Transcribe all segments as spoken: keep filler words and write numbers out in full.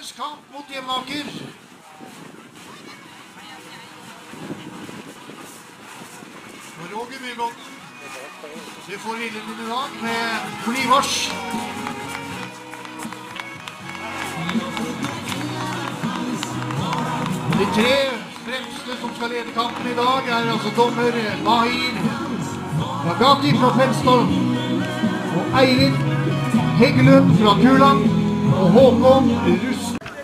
Dagens kamp mot Jevnaker. Roger Myrgården. Vi får ilden i dag med Olivars. De tre fremste som skal lede kampen i dag er altså dommer Mahir Ragati fra Fenstorp og Eivind Heggelund fra Kuland og Håkon Russ.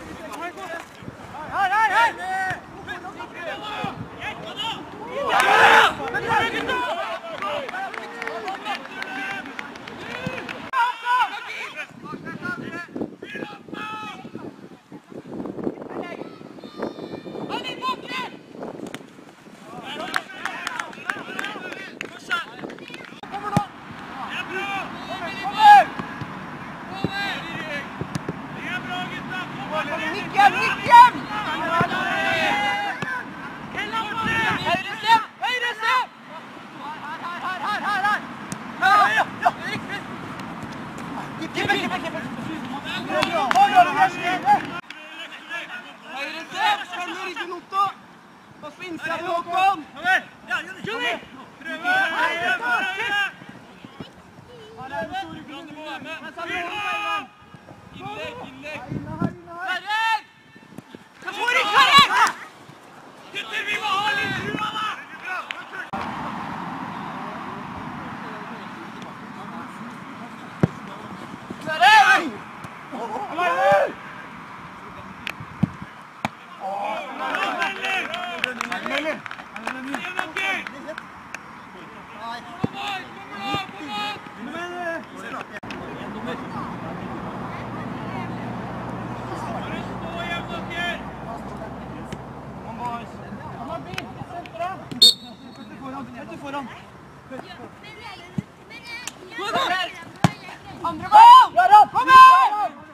Andre ball! Kom igjen!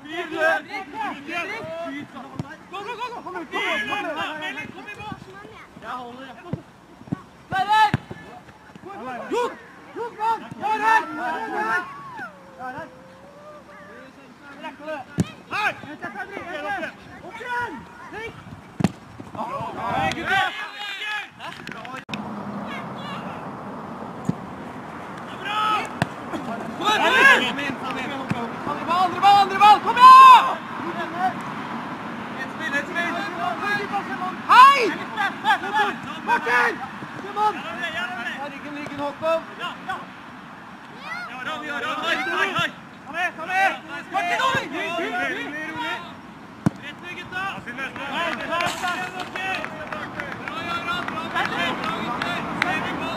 Gå, gå, gå! Kom ut! Kom i mål! Jeg holder det. Sverre! Jok! Jok, mann! Jeg er her! Jeg er her! Rekker du? Her! Opp igjen! Stikk! Hei, gutter! Andre ball, andre ball, andre ball! Kom igjen! Et spill, et spill! Hei! Martin! Simon! Ryggen, ryggen, Håkon! Ja, ja! Vi har han, hei, hei, hei! Kom med, kom med! Martin, oi! Rolig, rolig! Rett med gutta! Bra, Jaran, bra! Bra, gutter! Staving ball!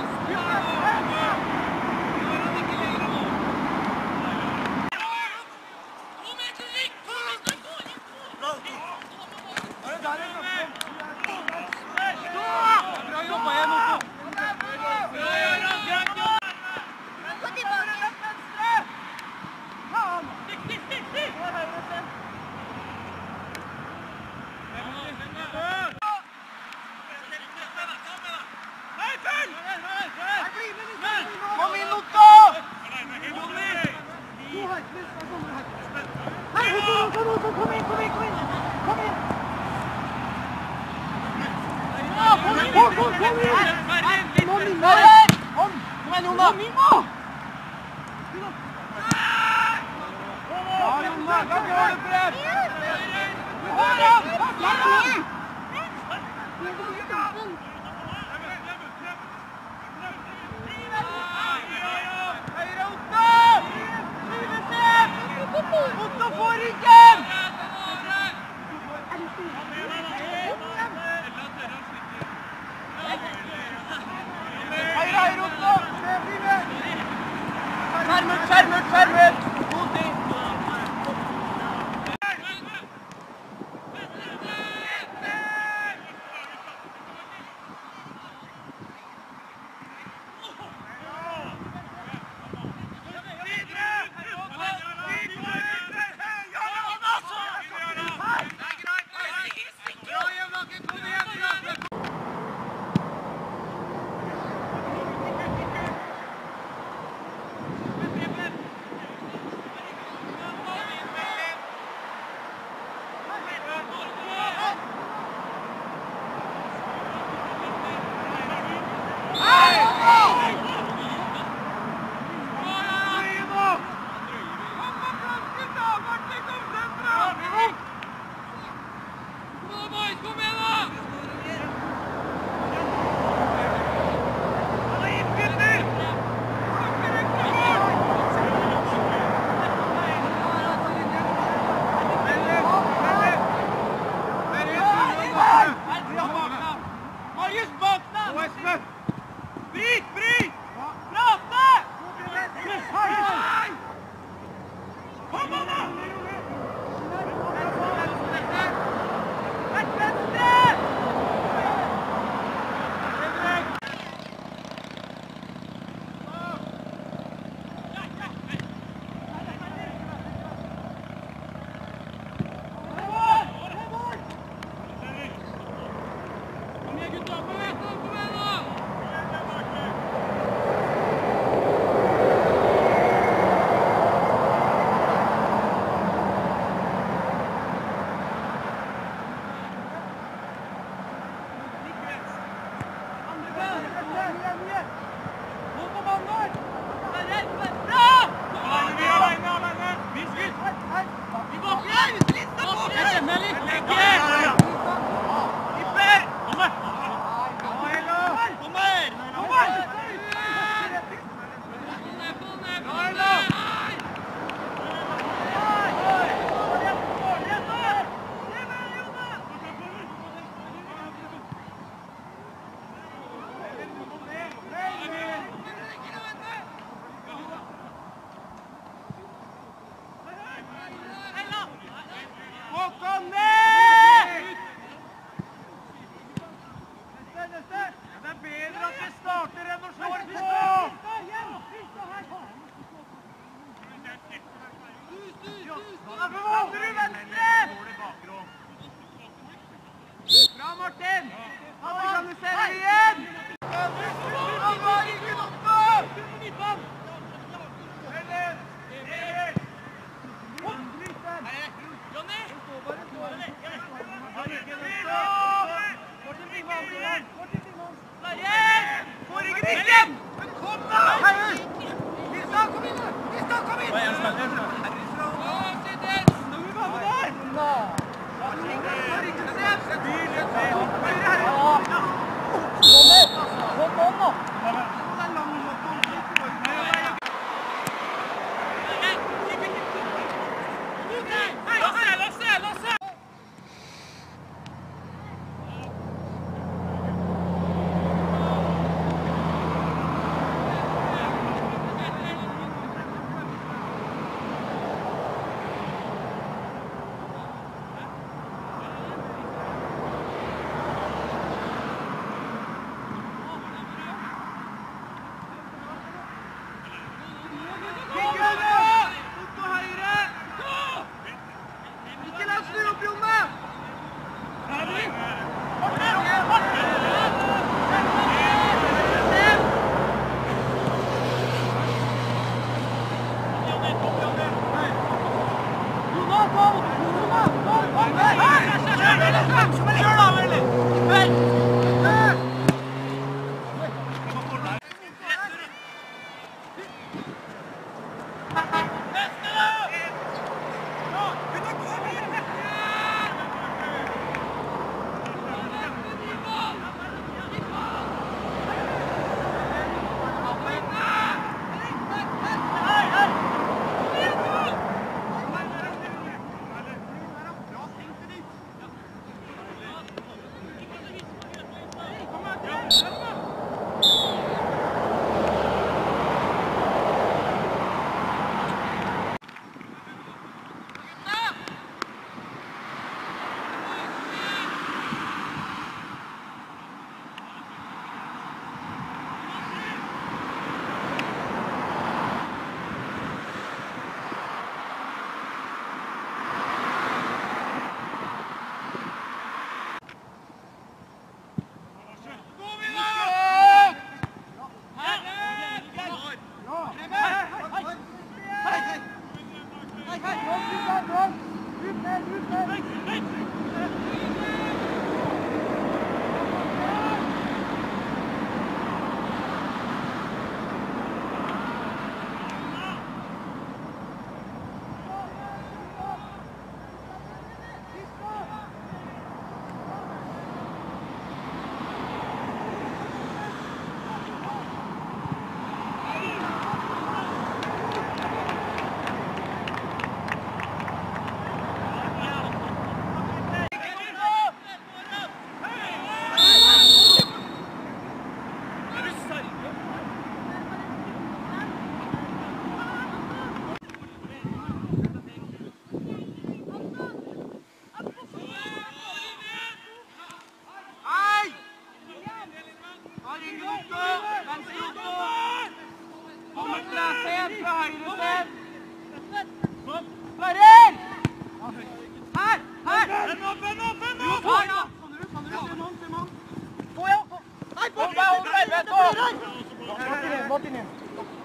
Martin, Martin inn.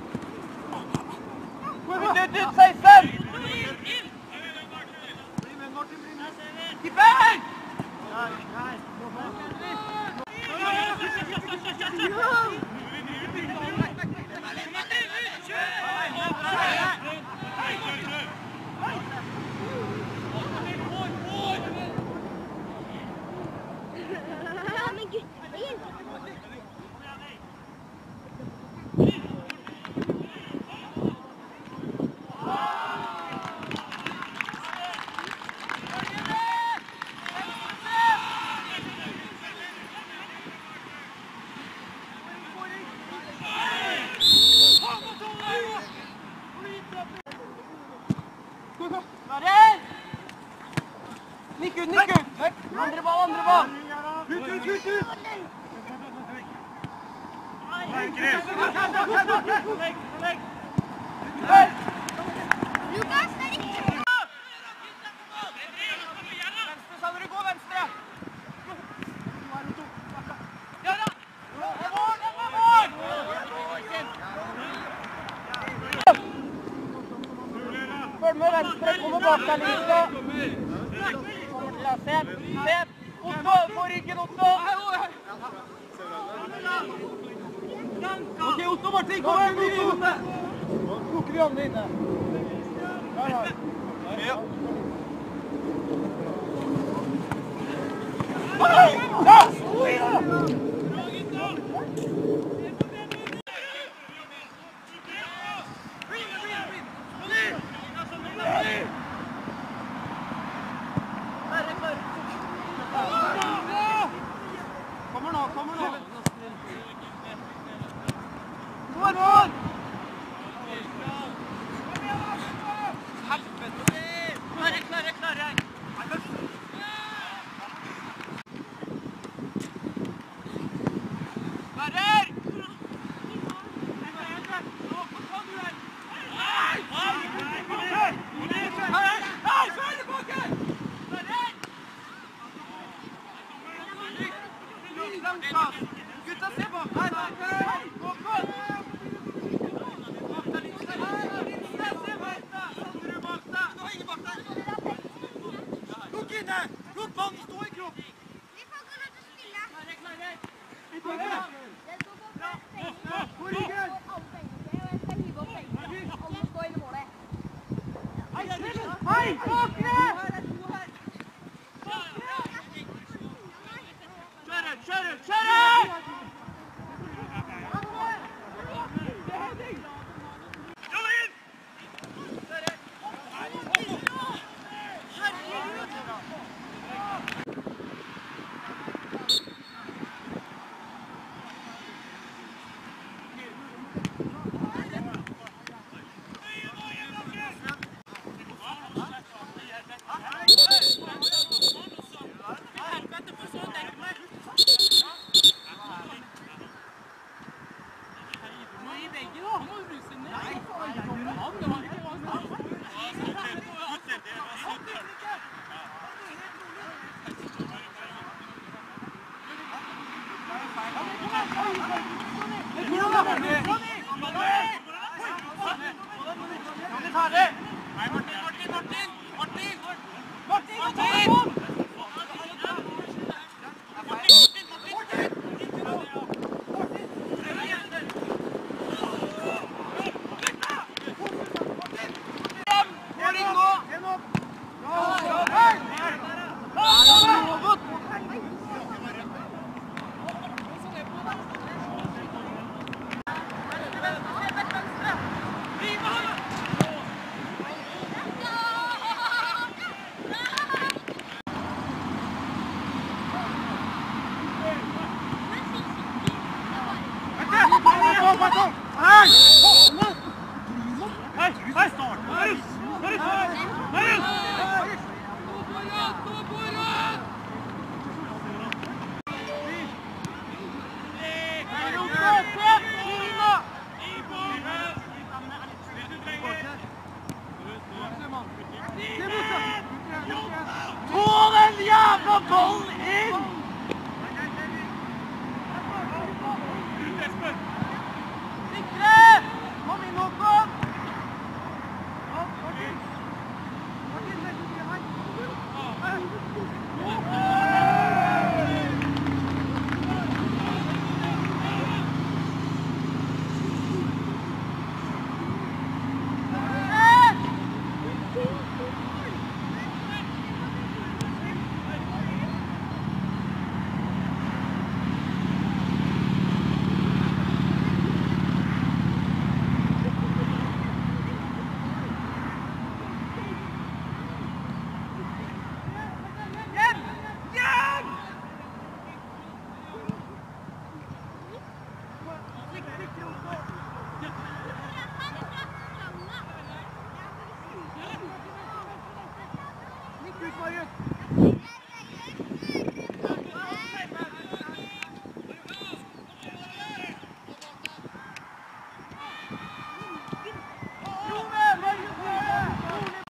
Ut, ut, ut, seksten! Keeper! Nikk ut, nikk ut! Andre ball, andre ball! Ut, ut, ut, ut! Lukas, det er riktig! Venstre, sa dere, gå venstre! Ja da! Det er vår, det er vår! Følg med venstre, kommer bak deg, Lise. Se, se! Otto, på ryggen, Otto! Ok, Otto, Martin, kom igjen, Otto! Lukker vi andre inne. Der har vi. Ja. Kommer nå, kommer nå. Går, går! Helvete! Klare, klare, klare! Klarer! Gutta, se på! Her, her! Gå, gå! Bak deg, Lise! Se bak deg! Sandre bak deg! Stå ingen bak deg! Lukk inne! Lukk vann! Stå i kropp! Vi får gå nødt til å spille. Klare, klare! Det går bra. På ryggen! Hei! Bakre! Kjøre, kjøre, kjøre! Få den jævla ballen